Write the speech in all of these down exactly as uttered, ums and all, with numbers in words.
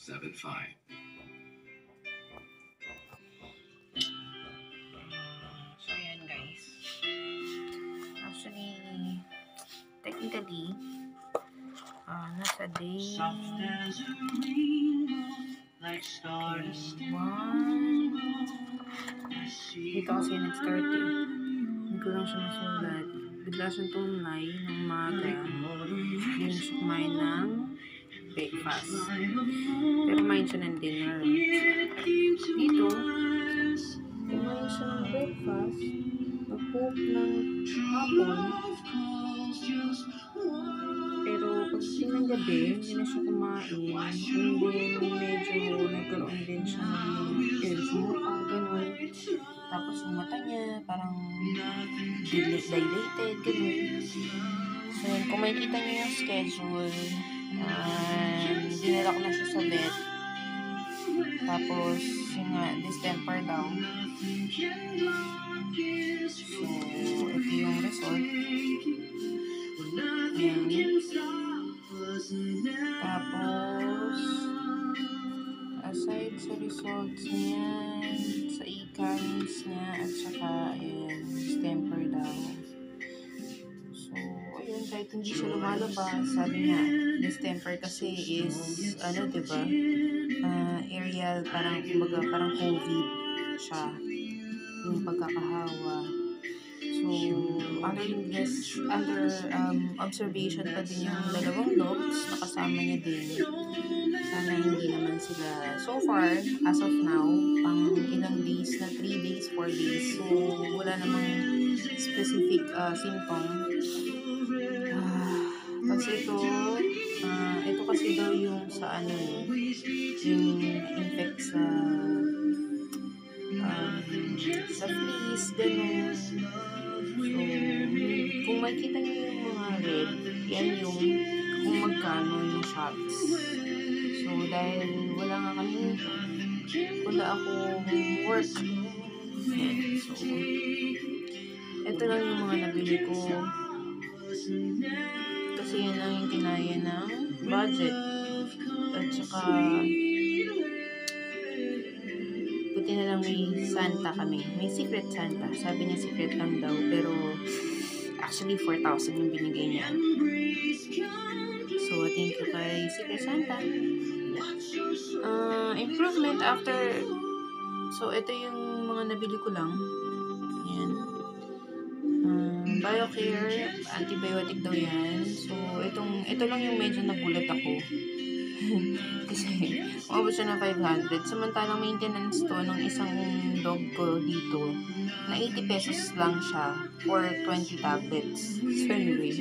seven five. So, ayan guys. Actually, technically, uh, nasa day okay, one. Dito kasi nag-start eh. Hindi ko lang siya nasulat. Bigla siyang tumlay ng umaga. Hindi na siya kumain ng breakfast. Pero kumain siya ng dinner. Dito, kumain siya ng breakfast. Nag-poop ng hapon. Pero pagdating ng gabi, hindi na siya kumain. And then, medyo nagkaroon din siya ng ill sa mukha, gano'n. Tapos yung mata niya, parang dilated, gano'n. So, kung makikita niyo yung schedule, uh, dinala ko na siya sa vet. Tapos, yung nga, distemper daw. So, ito yung result. Ayan. Tapos, aside sa results niyan, sa e-cans niya, at saka, ayan, distemper daw. So, ayun, kahit hindi siya lumalabas, sabi nga, distemper kasi is, ano, diba, uh, aerial, parang, kumbaga, parang COVID siya, yung pagkakahawa. So, under this, under um, observation pa din yung dalawang dogs, nakasama niya din. Sana hindi naman sila, so far, as of now, pang ilang days na, three days, four days. So, wala namang specific uh, symptom. Uh, kasi ito, uh, ito kasi daw yung sa ano, yung infect sa um, sa fleas, gano'n. So, kung makita niyo yung mga red, yan yung kung magkano yung shots. So, dahil wala nga kami, wala akong work. Yan. So, ito lang yung mga nabili ko. Kasi yan lang yung kinaya ng budget. At saka, buti na lang may Santa kami. May Secret Santa. Sabi niya secret lang daw. Pero, actually, four thousand yung binigay niya. So, thank you kay Secret Santa. Uh, improvement after... So, ito yung mga nabili ko lang. Ayan. Uh, BioCare, antibiotic daw yan. So, itong, ito lang yung medyo nagulat ako. Kasi, umabot siya ng five hundred. Samantalang maintenance to ng isang dog ko dito, na eighty pesos lang siya for twenty tablets. So, anyway.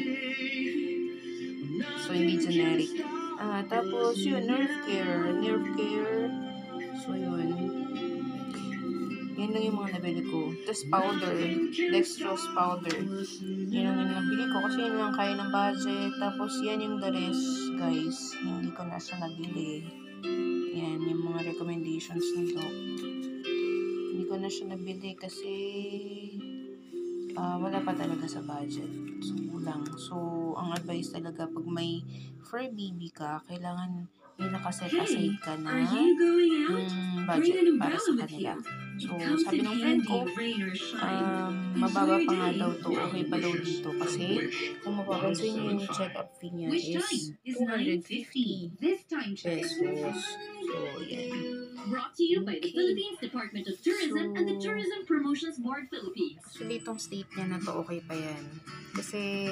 So, hindi generic. Ah, tapos, yun, nerve care. Nerve care. So, yun. Yan lang yung mga nabili ko. Tapos, powder. Dextrose powder. Yan lang yung nabili ko kasi yun lang kaya ng budget. Tapos, yan yung the rest, guys. Hindi ko na siya nabili. Yan, yung mga recommendations nito. Hindi ko na siya nabili kasi uh, wala pa talaga sa budget. So, kulang. So, ang advice talaga pag may fur baby ka, kailangan may nakaset aside ka na um, budget para sa kanila. So, sabi ng friend ko, um, mababa pa nga daw to, okay pa daw dito kasi kung mapapansin nyo yung check-up fee niya is two hundred fifty pesos. So, yan. Brought to you by the Philippines Department of Tourism So, and the Tourism Promotions Board Philippines. Actually, itong state niya na to, okay pa yan. Kasi,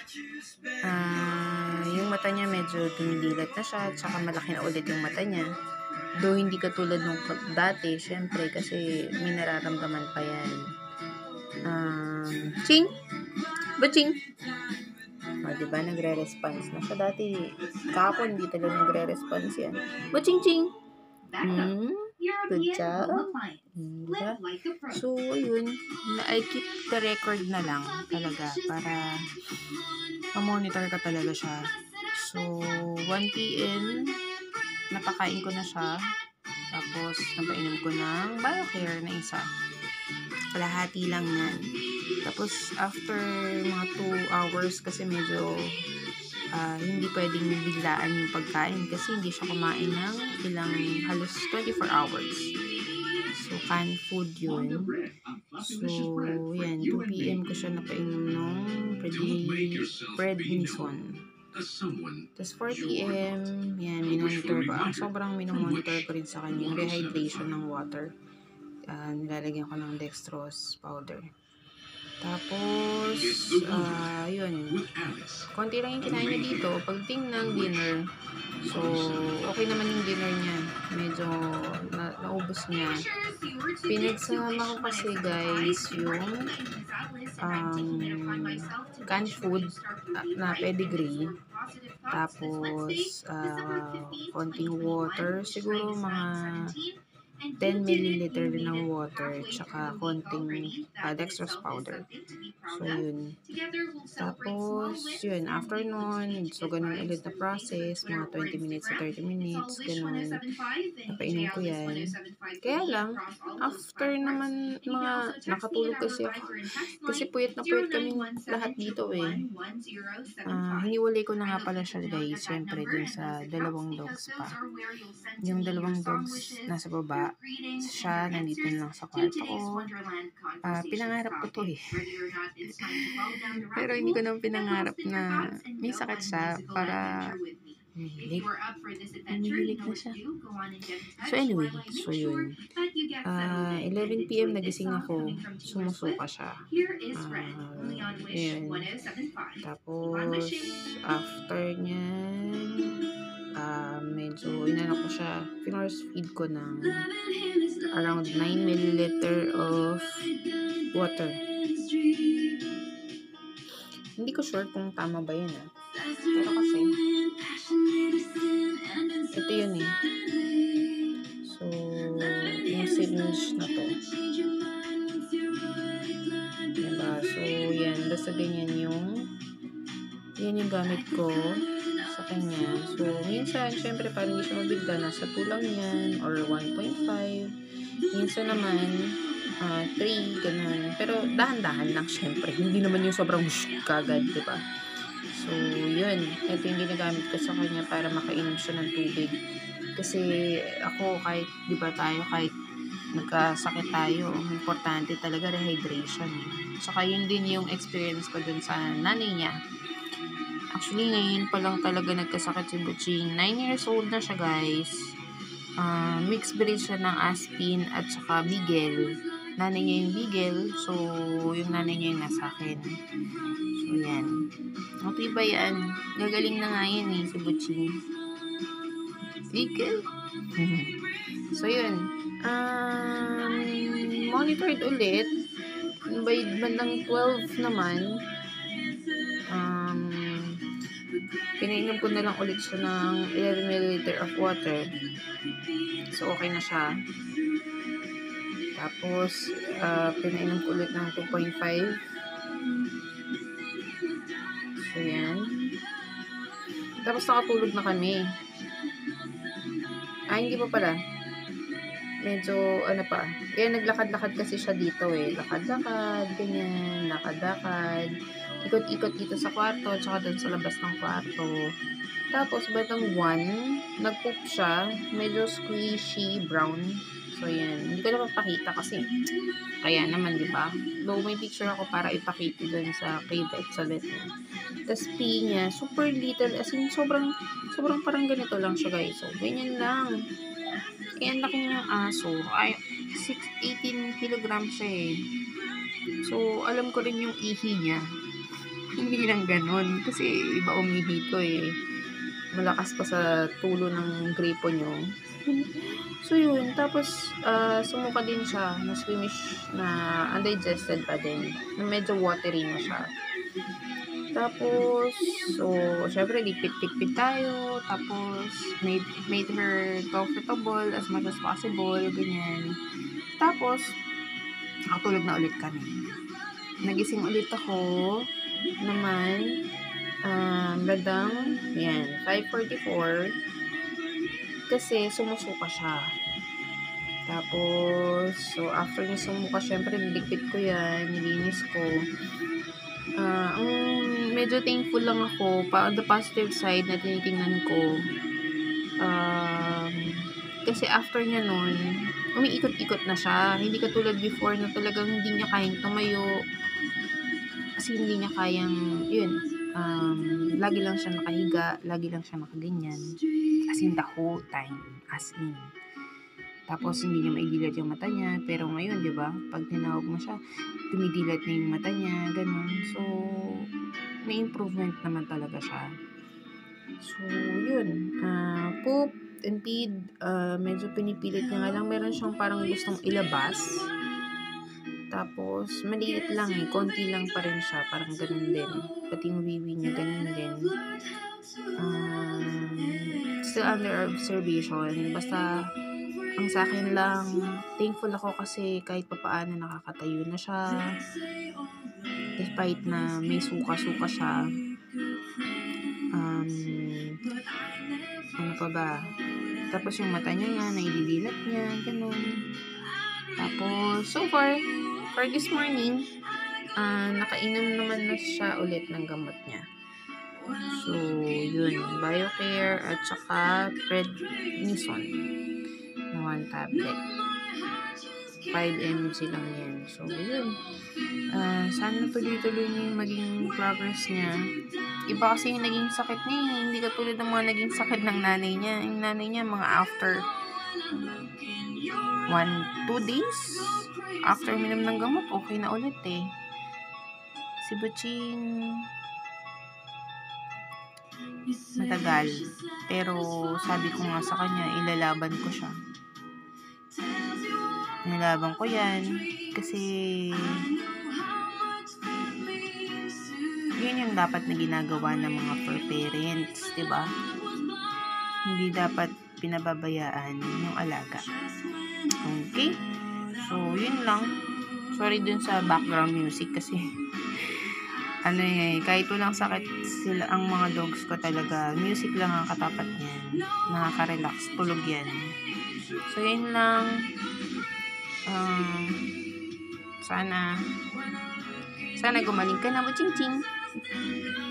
uh, yung mata niya medyo dumidilat na siya, tsaka malaki na ulit yung mata niya. Though hindi katulad nung dati, syempre, kasi may nararamdaman pa yan. Um, Ching! Baching! O, diba, nagre-response na siya. Dati, kahapon, hindi talaga nagre-response yan. Baching, ching! Hmm, good job. Hmm, diba? So, yun, I keep the record na lang talaga para ma-monitor ka talaga siya. So, one p m napakain ko na siya. Tapos, napainom ko ng BioCare na isa. Kalahati lang yan. Tapos, after mga two hours, kasi medyo uh, hindi pwedeng biglaan yung pagkain kasi hindi siya kumain ng ilang halos twenty-four hours. So, canned food yun. So, yan, two p m ko siya napainom ng prednisone. Tapos four p m, yan, minonitor ko. Ang sobrang minomonitor ko rin sa kanya, yung rehydration ng water. Uh, nilalagyan ko ng dextrose powder. Tapos, uh, yun, konti lang yung kinain niya dito. Pagting ng dinner, so, okay naman yung dinner niya. Medyo na naubos niya. Pinagsama ko kasi, guys, yung um, canned food na pedigree. Tapos, uh, konting water. Siguro mga ten milliliter din ng water, tsaka konting uh, dextrose powder. So, yun. Tapos, yun, after nun, so, ganun ulit na process, mga twenty minutes to thirty minutes, ganun. Napainom ko yan. Kaya lang, after naman, mga, nakatulog kasi ako. Kasi puyat na puyat kami lahat dito eh. Uh, hiniwalay ko na nga pala siya, guys, syempre, dun sa dalawang dogs pa. Yung dalawang dogs nasa baba, siya nandito lang sa kwarto ko. Uh, pinangarap ko to eh. Pero hindi ko naman pinangarap na may sakit siya para humihilik. Humihilik na siya. So anyway, so yun. Uh, eleven p m nagising ako. Sumusuka siya. Uh, yun. Tapos, after niyan, uh, medyo inano ko siya. Pinorse feed ko ng around nine milliliter of water. Hindi ko sure kung tama ba yun ah. Pero kasi, ito yun eh. So, yung syringe na to. Diba? So, yan. Basta ganyan yung yan yung gamit ko sa kanya. So, minsan, syempre, parang hindi siya mabigla. Nasa two lang yan or one point five. Minsan naman, uh, three, ganun. Pero, dahan-dahan lang, syempre. Hindi naman yung sobrang whoosh kagad, diba? So, yun. Ito yung ginagamit ko sa kanya para makainom siya ng tubig. Kasi, ako, kahit, diba tayo, kahit nagkasakit tayo, ang importante talaga rehydration. Saka, yun din yung experience ko dun sa nanay niya. Actually, ngayon pa lang talaga nagkasakit si Butching. nine years old na siya, guys. Uh, mixed breed siya ng Aspin at saka Beagle. Nanay niya yung Beagle. So, yung nanay niya yung nasa akin. So, yan. Okay ba yan? Gagaling na nga yan eh, si Butching. Beagle. So, yun. Um, monitored ulit. By bandang twelve naman, um, pinainom ko na lang ulit siya ng eleven milliliter of water. So, okay na siya. Tapos, uh, pinainom ko ulit ng two point five. So, yan. Tapos, nakatulog na kami. Ah, hindi pa pala. Medyo, ano pa. Kaya naglakad-lakad kasi siya dito eh. Lakad-lakad, ganyan. Lakad-lakad. Ikot-ikot dito sa kwarto, tsaka doon sa labas ng kwarto. Tapos, batang one, nag-poop siya. Medyo squishy, brown. So, yan. Hindi ko na mapakita kasi kaya naman, di ba? Though may picture ako para ipakita doon sa kay vet, sa vet niya. Tapos, pee niya, super little. As in, sobrang, sobrang parang ganito lang siya, guys. So, ganyan lang. Kaya ang laki ng aso. Ay, six, eighteen kilograms siya eh. So, alam ko rin yung ihi niya. Hindi lang ganun. Kasi, iba umihi to eh. Malakas pa sa tulo ng gripo nyo. So, yun. Tapos, uh, sumuka din siya. Na squeamish na undigested pa din. Na medyo watery na siya. Tapos, so, syempre, lipit-lipit tayo. Tapos, made, made her comfortable as much as possible. Ganyan. Tapos, nakatulog na ulit kami. Nagising ulit ako naman. Um, badang, yan, five forty-four. Kasi, sumusuka siya. Tapos, so, after niya sumuka, syempre, niligpit ko yan. Nilinis ko. Uh, ang medyo thankful lang ako. Pa on the positive side na tinitingnan ko, um, kasi after niya nun, umiikot-ikot na siya. Hindi katulad before na talagang hindi niya kayang tumayo. Kasi hindi niya kayang, yun, um, lagi lang siya nakahiga, lagi lang siya nakaganyan. As in the whole time. As in. Tapos, hindi niya maidilat yung mata niya. Pero ngayon, di ba? Pag tinawag mo siya, tumidilat na yung mata niya. Ganun. So, may improvement naman talaga siya. So, yun. Uh, poop and feed. Uh, medyo pinipilit niya nga lang. Meron siyang parang gustong ilabas. Tapos, maliit lang eh. Konti lang pa rin siya. Parang ganun din. Pati yung wiwi niya, ganun din. Um, still under observation. Basta, ang sa akin lang, thankful ako kasi kahit papaano nakakatayo na siya. Despite na may suka-suka siya. Um, ano pa ba? Tapos yung mata niya nga, naididilat niya, ganun. Tapos, so far, for this morning, uh, nakainom naman na siya ulit ng gamot niya. So, yun. BioCare at saka prednisone na one tablet. five milligrams lang yan. So, yun. Uh, sana tuloy-tuloy niya yung maging progress niya. Iba kasi yung naging sakit niya. Hindi katulad ng mga naging sakit ng nanay niya. Yung nanay niya, mga after one, two days after minum ng gamot, okay na ulit eh. Si Butching matagal. Pero sabi ko nga sa kanya, ilalaban ko siya. Nilalaban ko yan. Kasi yun yung dapat na ginagawa ng mga fur parents, diba? Hindi dapat pinababayaan yung alaga. Okay? So, yun lang. Sorry dun sa background music kasi ano eh, kahit walang sakit sila, ang mga dogs ko talaga, music lang ang katapat niyan. Nakaka-relax, tulog yan. So, yun lang. Um, sana sana gumaling ka na mo, ching ching.